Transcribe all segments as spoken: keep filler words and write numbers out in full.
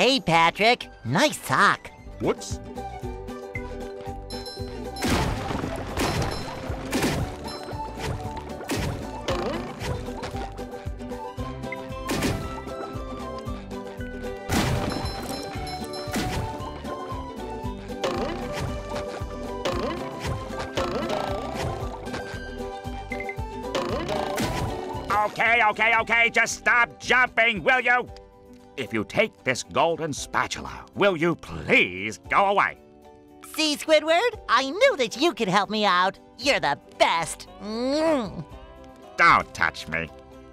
Hey, Patrick. Nice sock. Whoops. Okay, okay, okay, just stop jumping, will you? If you take this golden spatula, will you please go away? See, Squidward? I knew that you could help me out. You're the best. Mm. Don't touch me.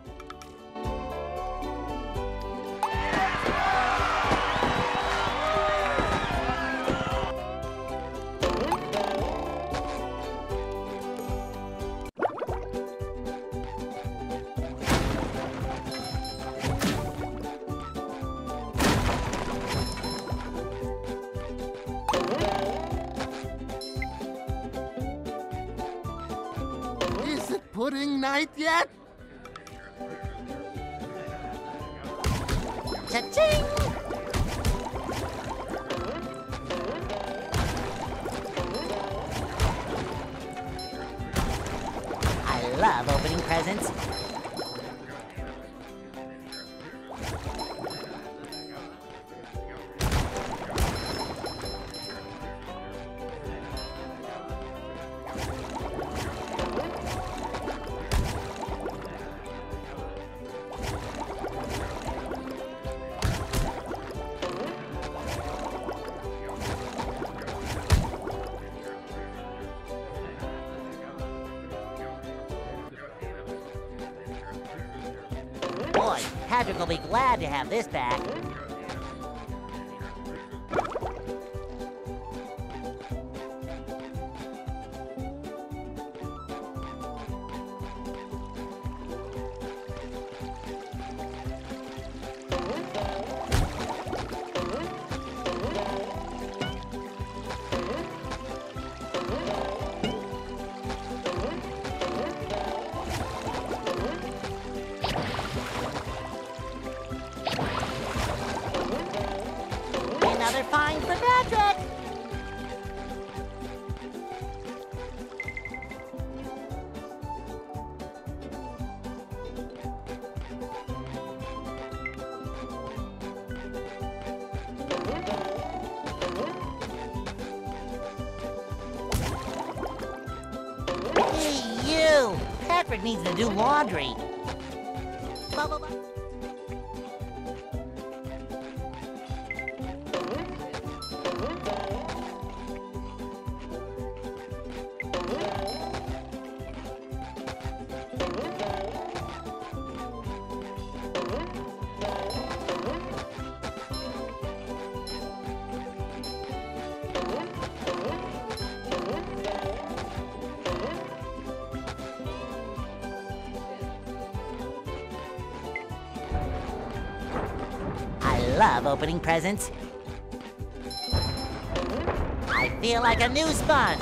Is it pudding night yet? Cha-ching! I love opening presents. Boy, Patrick will be glad to have this back. Another find for Patrick! Hey, you! Patrick needs to do laundry. Blah, blah, blah. I love opening presents. I feel like a new sponge.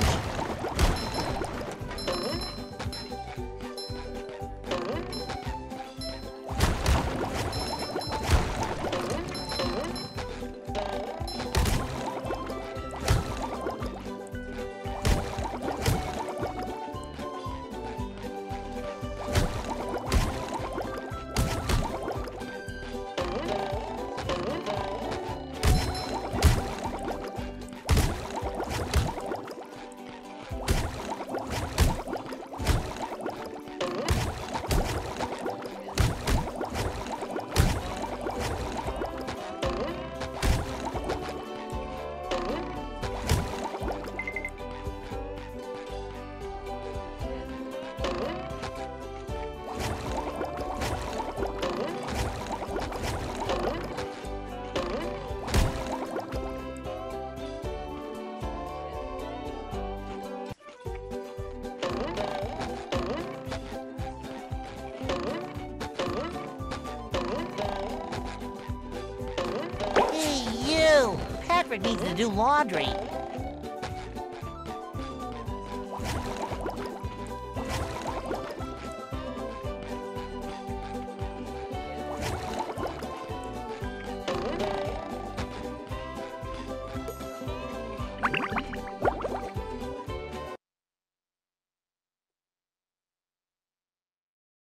Hey, you! Patrick needs to do laundry.